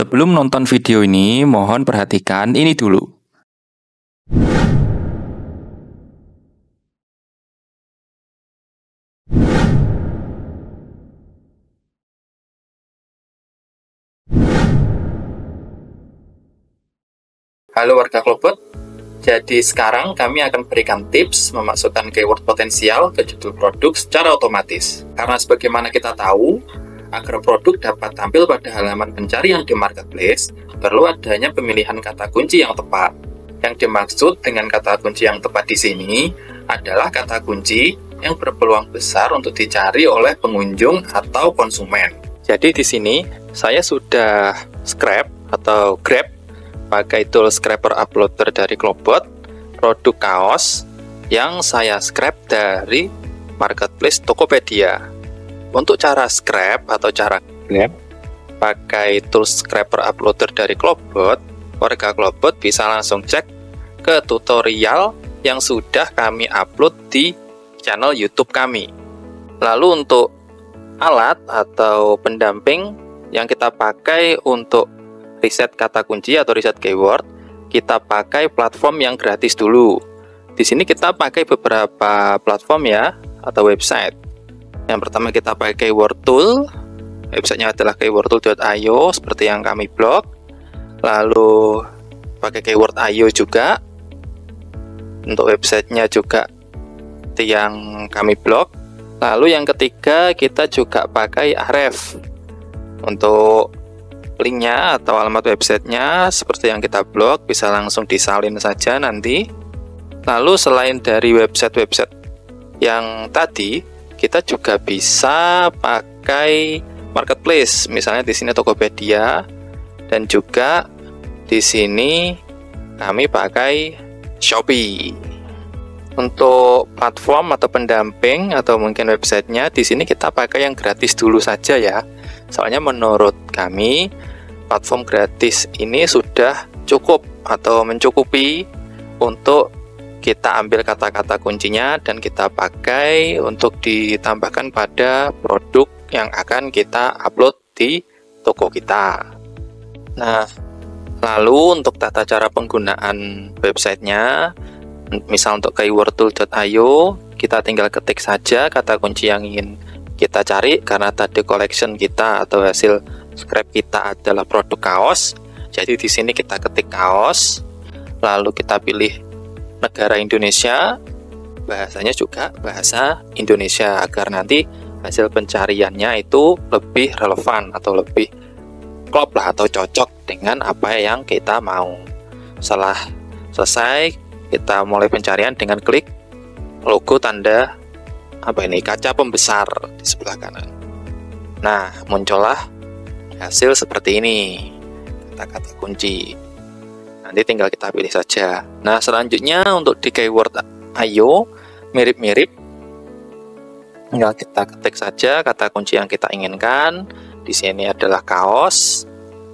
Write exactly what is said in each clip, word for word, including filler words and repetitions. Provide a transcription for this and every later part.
Sebelum nonton video ini, mohon perhatikan ini dulu. Halo warga Klobot, jadi sekarang kami akan berikan tips memasukkan keyword potensial ke judul produk secara otomatis. Karena sebagaimana kita tahu, agar produk dapat tampil pada halaman pencarian di marketplace, perlu adanya pemilihan kata kunci yang tepat. Yang dimaksud dengan kata kunci yang tepat di sini adalah kata kunci yang berpeluang besar untuk dicari oleh pengunjung atau konsumen. Jadi di sini saya sudah scrap atau grab pakai tool scraper uploader dari Klobot, produk kaos yang saya scrap dari marketplace Tokopedia. Untuk cara scrap atau cara grab pakai tool scraper uploader dari Klobot, warga Klobot bisa langsung cek ke tutorial yang sudah kami upload di channel YouTube kami. Lalu untuk alat atau pendamping yang kita pakai untuk riset kata kunci atau riset keyword, kita pakai platform yang gratis dulu. Di sini kita pakai beberapa platform ya, atau website. Yang pertama kita pakai Keyword Tool, websitenya adalah keyword tool dot i o seperti yang kami blog. Lalu pakai Keyword dot i o juga, untuk websitenya juga seperti yang kami blog. Lalu yang ketiga kita juga pakai Ahref, untuk linknya atau alamat websitenya seperti yang kita blog, bisa langsung disalin saja nanti. Lalu selain dari website-website yang tadi, kita juga bisa pakai marketplace, misalnya di sini Tokopedia, dan juga di sini kami pakai Shopee. Untuk platform atau pendamping atau mungkin websitenya, di sini kita pakai yang gratis dulu saja ya. Soalnya menurut kami platform gratis ini sudah cukup atau mencukupi untuk kita ambil kata-kata kuncinya dan kita pakai untuk ditambahkan pada produk yang akan kita upload di toko kita. Nah, lalu untuk tata cara penggunaan websitenya, misal untuk keyword tool dot i o, kita tinggal ketik saja kata kunci yang ingin kita cari. Karena tadi collection kita atau hasil scrap kita adalah produk kaos, jadi di sini kita ketik kaos, lalu kita pilih negara Indonesia, bahasanya juga bahasa Indonesia agar nanti hasil pencariannya itu lebih relevan atau lebih klop lah atau cocok dengan apa yang kita mau. Setelah selesai, kita mulai pencarian dengan klik logo tanda apa ini kaca pembesar di sebelah kanan. Nah, muncullah hasil seperti ini, kata-kata kunci. Nanti tinggal kita pilih saja. Nah, selanjutnya untuk di keyword dot i o mirip-mirip, tinggal kita ketik saja kata kunci yang kita inginkan. Di sini adalah kaos.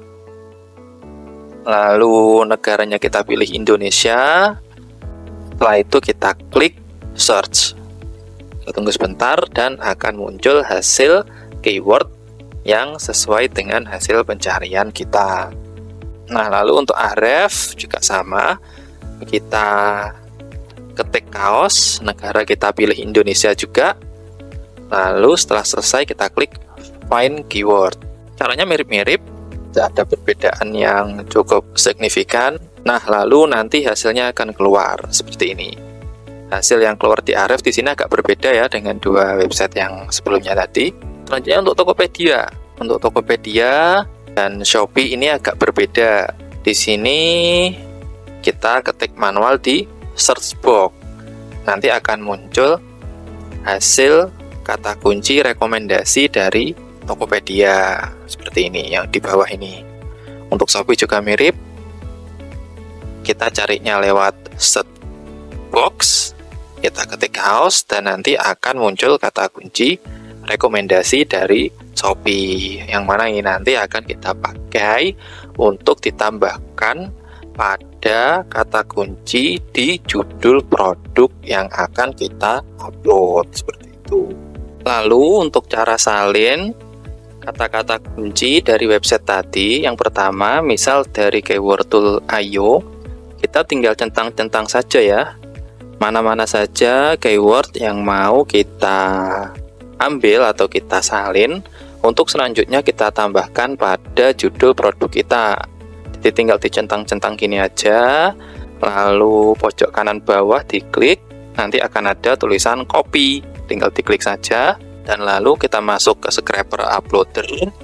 Lalu negaranya kita pilih Indonesia. Setelah itu kita klik search. Kita tunggu sebentar dan akan muncul hasil keyword yang sesuai dengan hasil pencarian kita. Nah, lalu untuk Ahref juga sama, kita ketik kaos, negara kita pilih Indonesia juga, lalu setelah selesai kita klik find keyword. Caranya mirip-mirip, tidak ada perbedaan yang cukup signifikan. Nah, lalu nanti hasilnya akan keluar seperti ini. Hasil yang keluar di Ahref di sini agak berbeda ya dengan dua website yang sebelumnya tadi. Selanjutnya untuk Tokopedia, untuk Tokopedia dan Shopee ini agak berbeda. Di sini kita ketik manual di search box. Nanti akan muncul hasil kata kunci rekomendasi dari Tokopedia seperti ini yang di bawah ini. Untuk Shopee juga mirip. Kita carinya lewat search box. Kita ketik kaos dan nanti akan muncul kata kunci rekomendasi dari Shopee, yang mana ini nanti akan kita pakai untuk ditambahkan pada kata kunci di judul produk yang akan kita upload seperti itu. Lalu untuk cara salin, kata-kata kunci dari website tadi. Yang pertama, misal dari keyword tool ayo, kita tinggal centang-centang saja ya, mana-mana saja keyword yang mau kita ambil atau kita salin untuk selanjutnya kita tambahkan pada judul produk kita. Jadi tinggal dicentang-centang gini aja, lalu pojok kanan bawah diklik, nanti akan ada tulisan copy, tinggal diklik saja, dan lalu kita masuk ke Scrapper Uploader,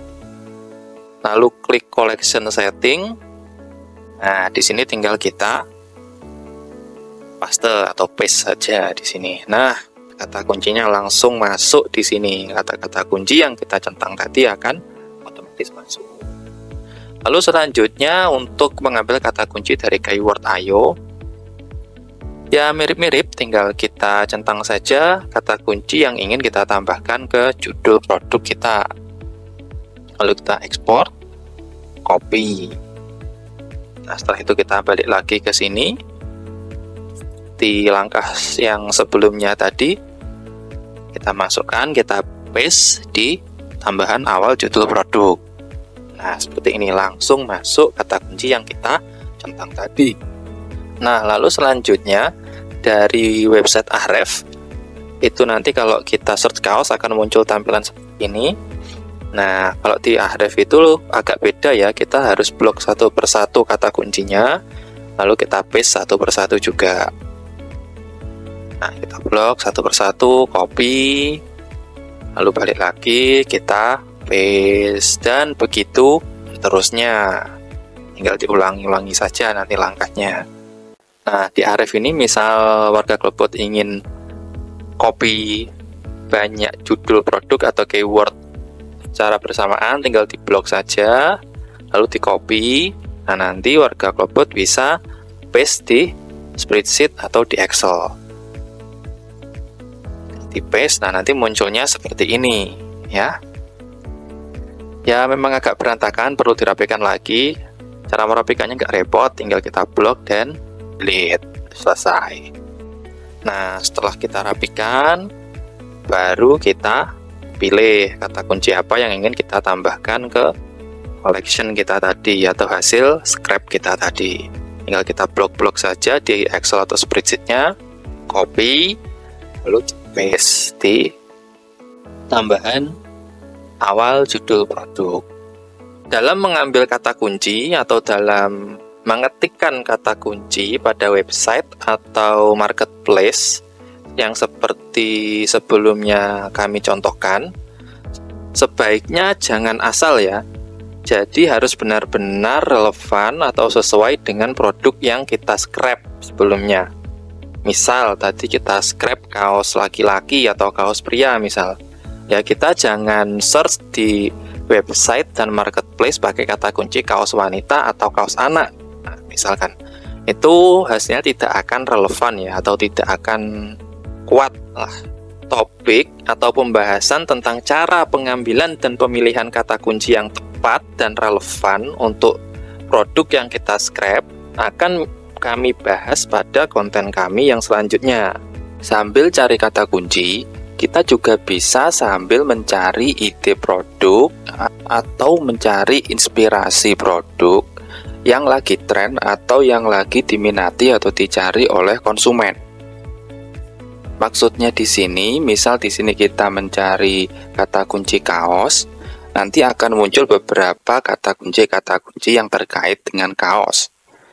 lalu klik Collection Setting. Nah, di sini tinggal kita paste atau paste saja di sini. Nah, kata kuncinya langsung masuk di sini. Kata-kata kunci yang kita centang tadi akan otomatis masuk. Lalu selanjutnya untuk mengambil kata kunci dari keyword ayo, ya mirip-mirip, tinggal kita centang saja kata kunci yang ingin kita tambahkan ke judul produk kita. Lalu kita ekspor, copy. Nah, setelah itu kita balik lagi ke sini. Di langkah yang sebelumnya tadi, kita masukkan, kita paste di tambahan awal judul produk. Nah, seperti ini langsung masuk kata kunci yang kita centang tadi. Nah, lalu selanjutnya dari website Ahref, itu nanti kalau kita search kaos akan muncul tampilan seperti ini. Nah, kalau di Ahref itu agak beda ya, kita harus blok satu persatu kata kuncinya, lalu kita paste satu persatu juga. Nah, kita blok satu persatu, copy, lalu balik lagi, kita paste, dan begitu seterusnya. Tinggal diulangi-ulangi saja nanti langkahnya. Nah, di Ahref ini misal warga Globot ingin copy banyak judul produk atau keyword secara bersamaan, tinggal di blok saja, lalu di copy. Nah, nanti warga Globot bisa paste di spreadsheet atau di Excel. Di paste, nah nanti munculnya seperti ini ya. Ya memang agak berantakan, perlu dirapikan lagi. Cara merapikannya nggak repot, tinggal kita blok dan delete, selesai. Nah, setelah kita rapikan, baru kita pilih kata kunci apa yang ingin kita tambahkan ke collection kita tadi atau hasil scrap kita tadi. Tinggal kita blok-blok saja di Excel atau spreadsheet-nya, copy, lalu paste di tambahan awal judul produk. Dalam mengambil kata kunci atau dalam mengetikkan kata kunci pada website atau marketplace yang seperti sebelumnya kami contohkan, sebaiknya jangan asal ya. Jadi harus benar-benar relevan atau sesuai dengan produk yang kita scrap sebelumnya. Misal tadi kita scrap kaos laki-laki atau kaos pria misal. Ya, kita jangan search di website dan marketplace pakai kata kunci kaos wanita atau kaos anak. Nah, misalkan itu hasilnya tidak akan relevan ya, atau tidak akan kuat lah. Topik atau pembahasan tentang cara pengambilan dan pemilihan kata kunci yang tepat dan relevan untuk produk yang kita scrap akan kami bahas pada konten kami yang selanjutnya. Sambil cari kata kunci, kita juga bisa sambil mencari ide produk atau mencari inspirasi produk yang lagi tren atau yang lagi diminati atau dicari oleh konsumen. Maksudnya di sini, misal di sini kita mencari kata kunci kaos, nanti akan muncul beberapa kata kunci-kata kunci yang terkait dengan kaos.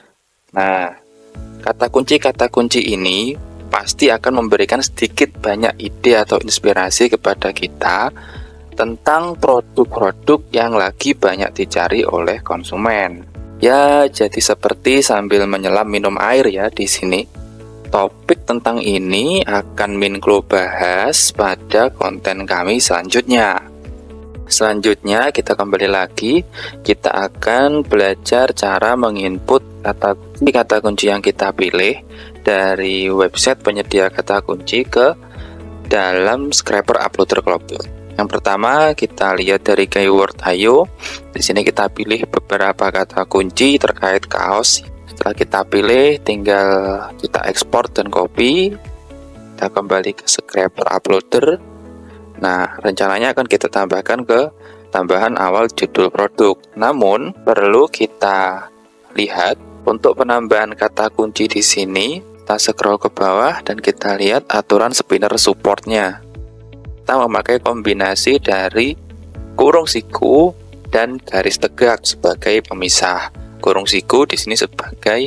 Nah, kata kunci-kata kunci ini pasti akan memberikan sedikit banyak ide atau inspirasi kepada kita tentang produk-produk yang lagi banyak dicari oleh konsumen. Ya, jadi seperti sambil menyelam minum air ya di sini. Topik tentang ini akan Minklo bahas pada konten kami selanjutnya. Selanjutnya kita kembali lagi, kita akan belajar cara menginput kata kunci kata kunci yang kita pilih dari website penyedia kata kunci ke dalam Scrapper Uploader Globot. Yang pertama kita lihat dari keyword ayo. Di sini kita pilih beberapa kata kunci terkait kaos. Setelah kita pilih, tinggal kita ekspor dan copy. Kita kembali ke Scrapper Uploader. Nah, rencananya akan kita tambahkan ke tambahan awal judul produk. Namun, perlu kita lihat untuk penambahan kata kunci di sini, kita scroll ke bawah dan kita lihat aturan spinner supportnya. Kita memakai kombinasi dari kurung siku dan garis tegak sebagai pemisah. Kurung siku di sini sebagai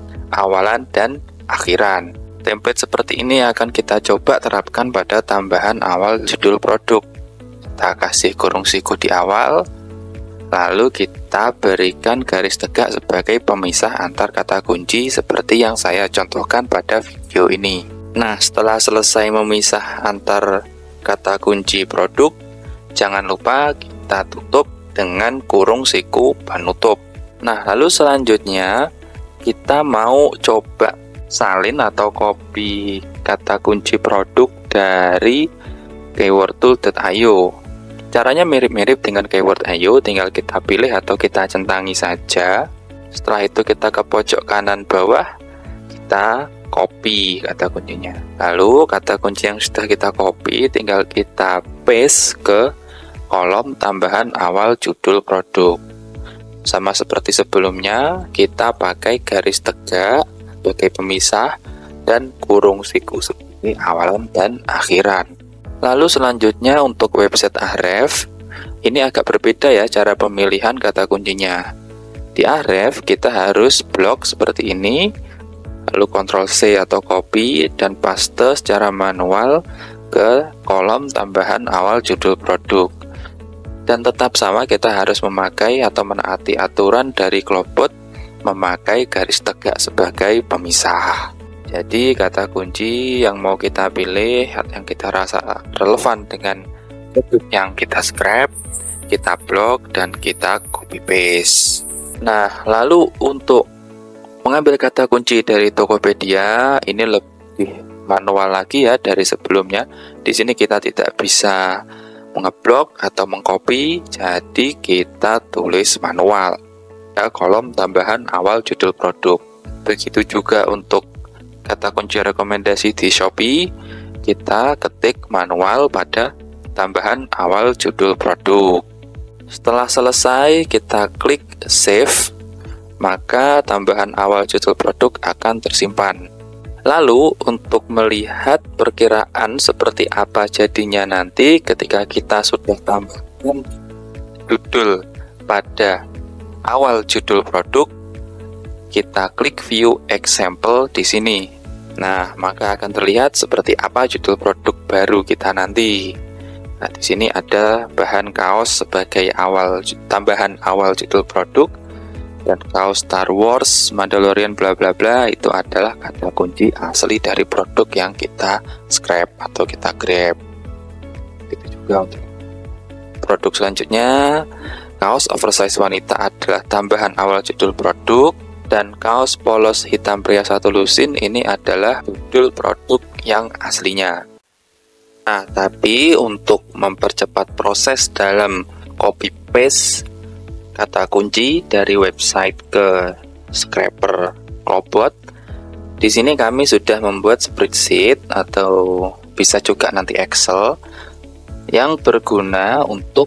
awalan dan akhiran. Template seperti ini akan kita coba terapkan pada tambahan awal judul produk. Kita kasih kurung siku di awal, lalu kita berikan garis tegak sebagai pemisah antar kata kunci seperti yang saya contohkan pada video ini. Nah, setelah selesai memisah antar kata kunci produk, jangan lupa kita tutup dengan kurung siku penutup. Nah, lalu selanjutnya kita mau coba salin atau copy kata kunci produk dari keywordtool dot i o. Caranya mirip-mirip dengan keyword dot i o, tinggal kita pilih atau kita centangi saja. Setelah itu kita ke pojok kanan bawah, kita copy kata kuncinya. Lalu kata kunci yang sudah kita copy tinggal kita paste ke kolom tambahan awal judul produk. Sama seperti sebelumnya, kita pakai garis tegak sebagai pemisah dan kurung siku sebagai awalan dan akhiran. Lalu selanjutnya untuk website Ahref, ini agak berbeda ya cara pemilihan kata kuncinya. Di Ahref kita harus blok seperti ini, lalu kontrol C atau copy dan paste secara manual ke kolom tambahan awal judul produk. Dan tetap sama, kita harus memakai atau menaati aturan dari Clobot memakai garis tegak sebagai pemisah. Jadi kata kunci yang mau kita pilih, yang kita rasa relevan dengan produk yang kita scrap, kita blok dan kita copy paste. Nah, lalu untuk mengambil kata kunci dari Tokopedia ini lebih manual lagi ya dari sebelumnya. Di sini kita tidak bisa mengeblok atau mengcopy, jadi kita tulis manual ya, kolom tambahan awal judul produk. Begitu juga untuk kata kunci rekomendasi di Shopee, kita ketik manual pada tambahan awal judul produk. Setelah selesai, kita klik save, maka tambahan awal judul produk akan tersimpan. Lalu untuk melihat perkiraan seperti apa jadinya nanti ketika kita sudah tambahkan judul pada awal judul produk, kita klik view example di sini. Nah, maka akan terlihat seperti apa judul produk baru kita nanti. Nah, di sini ada bahan kaos sebagai awal tambahan awal judul produk. Dan kaos Star Wars, Mandalorian bla bla bla itu adalah kata kunci asli dari produk yang kita scrap atau kita grab. Itu juga untuk produk selanjutnya, kaos oversize wanita adalah tambahan awal judul produk, dan kaos polos hitam pria satu lusin ini adalah judul produk yang aslinya. Nah, tapi untuk mempercepat proses dalam copy paste kata kunci dari website ke scraper Clobot, di sini kami sudah membuat spreadsheet atau bisa juga nanti Excel yang berguna untuk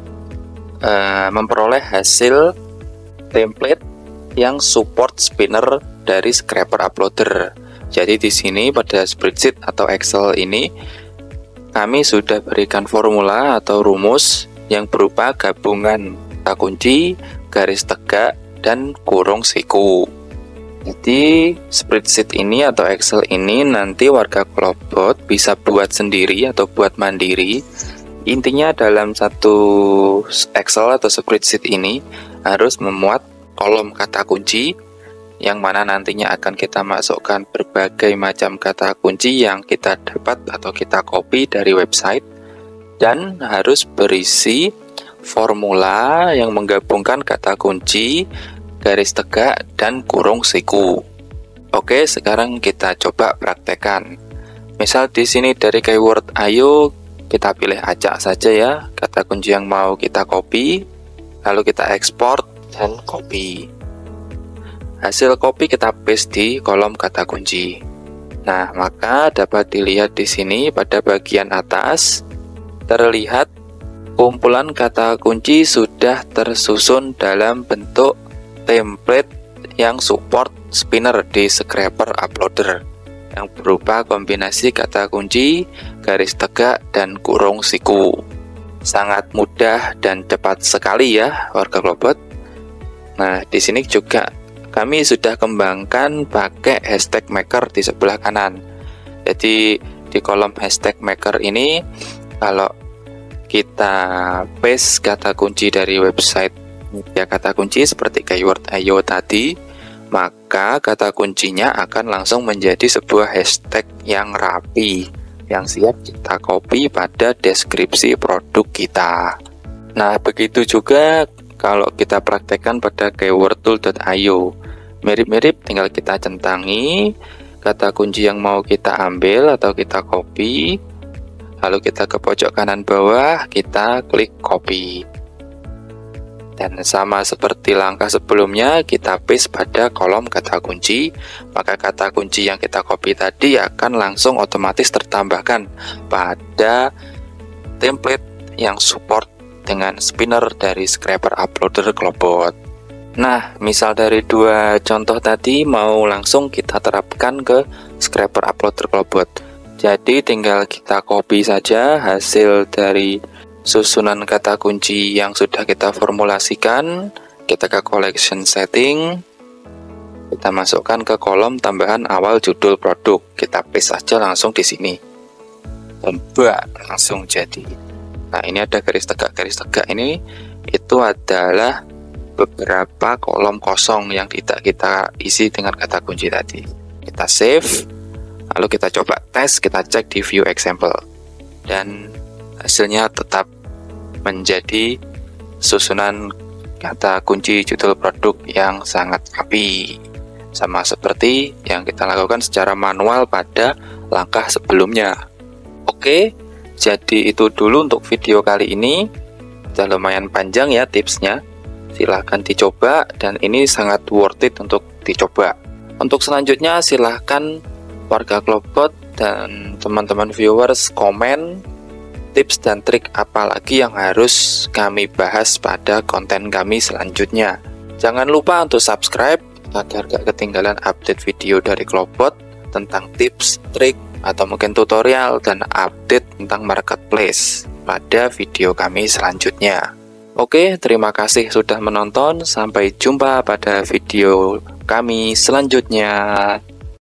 uh, memperoleh hasil template yang support spinner dari scraper uploader. Jadi di sini pada spreadsheet atau Excel ini kami sudah berikan formula atau rumus yang berupa gabungan kata kunci, garis tegak, dan kurung siku. Jadi spreadsheet ini atau Excel ini nanti warga Clobot bisa buat sendiri atau buat mandiri. Intinya dalam satu Excel atau spreadsheet ini harus memuat kolom kata kunci yang mana nantinya akan kita masukkan berbagai macam kata kunci yang kita dapat atau kita copy dari website, dan harus berisi formula yang menggabungkan kata kunci, garis tegak, dan kurung siku. Oke, sekarang kita coba praktekkan. Misal di sini dari keyword ayo kita pilih acak saja ya kata kunci yang mau kita copy, lalu kita ekspor dan copy. Hasil copy kita paste di kolom kata kunci. Nah, maka dapat dilihat di sini pada bagian atas terlihat kumpulan kata kunci sudah tersusun dalam bentuk template yang support spinner di Scrapper Uploader yang berupa kombinasi kata kunci, garis tegak, dan kurung siku. Sangat mudah dan cepat sekali ya warga Klobot. Nah, di sini juga kami sudah kembangkan pakai hashtag maker di sebelah kanan. Jadi di kolom hashtag maker ini, kalau kita paste kata kunci dari website media kata kunci seperti keyword dot i o tadi, maka kata kuncinya akan langsung menjadi sebuah hashtag yang rapi, yang siap kita copy pada deskripsi produk kita. Nah, begitu juga kalau kita praktekkan pada keywordtool dot i o. Mirip-mirip, tinggal kita centangi kata kunci yang mau kita ambil atau kita copy. Lalu kita ke pojok kanan bawah, kita klik copy. Dan sama seperti langkah sebelumnya, kita paste pada kolom kata kunci. Maka kata kunci yang kita copy tadi akan langsung otomatis tertambahkan pada template yang support dengan spinner dari Scrapper Uploader Klobot. Nah, misal dari dua contoh tadi mau langsung kita terapkan ke Scrapper Uploader Klobot. Jadi tinggal kita copy saja hasil dari susunan kata kunci yang sudah kita formulasikan. Kita ke collection setting, kita masukkan ke kolom tambahan awal judul produk. Kita paste saja langsung di sini. Dan bah, langsung jadi. Nah, ini ada garis tegak-garis tegak ini, itu adalah beberapa kolom kosong yang tidak kita isi dengan kata kunci tadi. Kita save. Lalu kita coba tes, kita cek di view example. Dan hasilnya tetap menjadi susunan kata kunci judul produk yang sangat rapi. Sama seperti yang kita lakukan secara manual pada langkah sebelumnya. Oke, jadi itu dulu untuk video kali ini. Sudah lumayan panjang ya tipsnya. Silahkan dicoba dan ini sangat worth it untuk dicoba. Untuk selanjutnya silahkan warga Klobot dan teman-teman viewers komen tips dan trik apa lagi yang harus kami bahas pada konten kami selanjutnya. Jangan lupa untuk subscribe agar gak ketinggalan update video dari Klobot tentang tips, trik, atau mungkin tutorial dan update tentang marketplace pada video kami selanjutnya. Oke, terima kasih sudah menonton. Sampai jumpa pada video kami selanjutnya.